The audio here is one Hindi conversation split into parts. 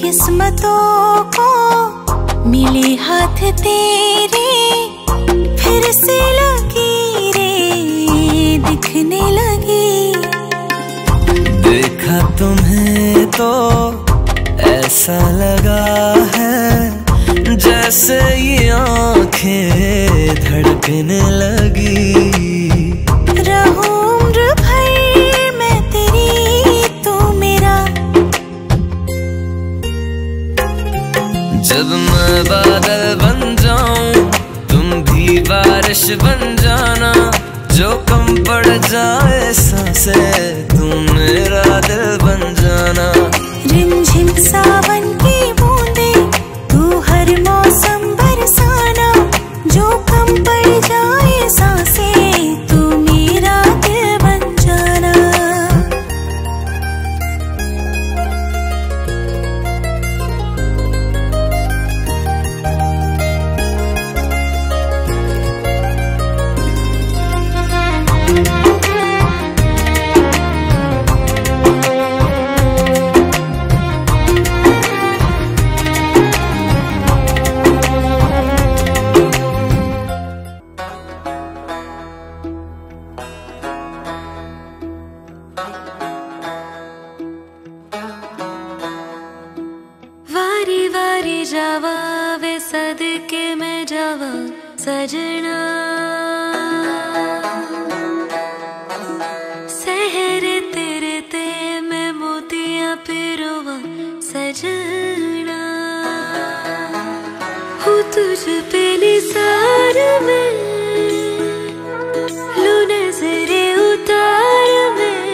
किस्मतों को मिले हाथ तेरे, फिर से लकीरें दिखने लगी। देखा तुम्हें तो ऐसा लगा है जैसे ये आंखें धड़कने लगी। रहूं उम्र भर मैं तेरी, तू मेरा। जब मैं बादल बन जाऊं तुम भी बारिश बन जाना, जो कम पड़ जाए सांसें तुम मेरा दिल बन जाना। रिमझिम सावन की बूंदे तू हर मौसम बरसाना, जो कम पड़ जाए सांसें तू मेरा दिल बन जाना। वारी वारी जावा वे सदके में जावा सजना, सहरे तेरे ते में मोतियां पिरोवा सजना। हूँ तुझ पे निसार में, लू नजरे उतार में,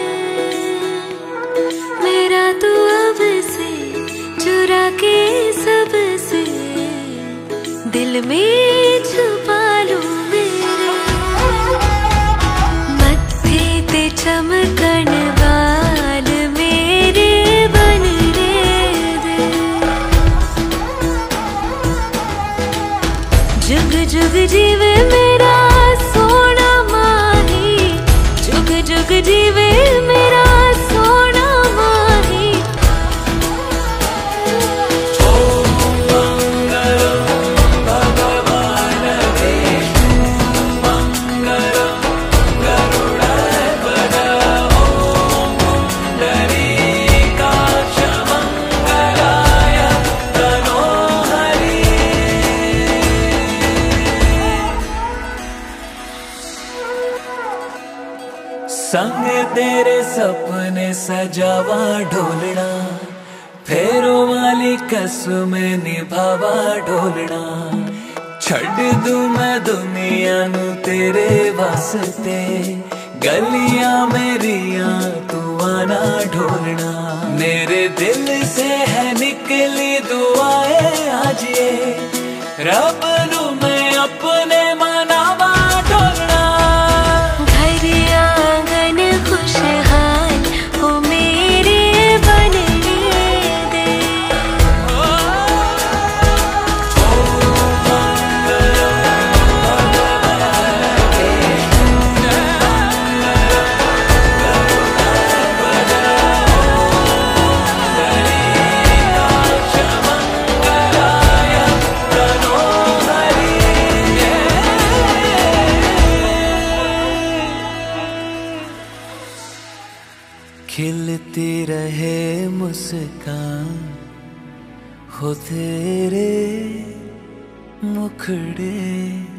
मेरा तू अब से चुरा के सबसे दिल में छुपा लूं मेरे। मत्थे ते चमकन बाल मेरे बन रे दे, जुग जुग जीवे मेरा सोना माही, जुग जुग जीवे मेरा सोना माही। संग तेरे सपने सजावा ढोलना, फेरों वाली कसमें निभावा ढोलना। छड़ दूं मैं दुनिया नू तेरे वास्ते, गलियां मेरिया तू आना ढोलना। मेरे दिल से है निकली दुआएं आज ये, रब नू मैं अपने मनावा ढोलना। खुशहाल हो मेरे बनने दे, खिलती रहे मुस्कान हो तेरे मुखड़े